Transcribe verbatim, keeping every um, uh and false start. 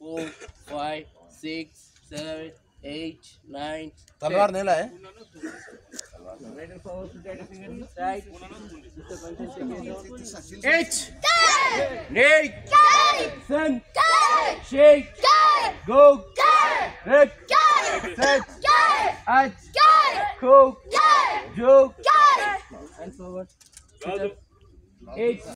four, five, six, seven, eight, nine. तलवार नेला है Right. Eight. Eight. Sun. Shake. Go. Red. Set. At. Cook. Joke. And forward. Eight.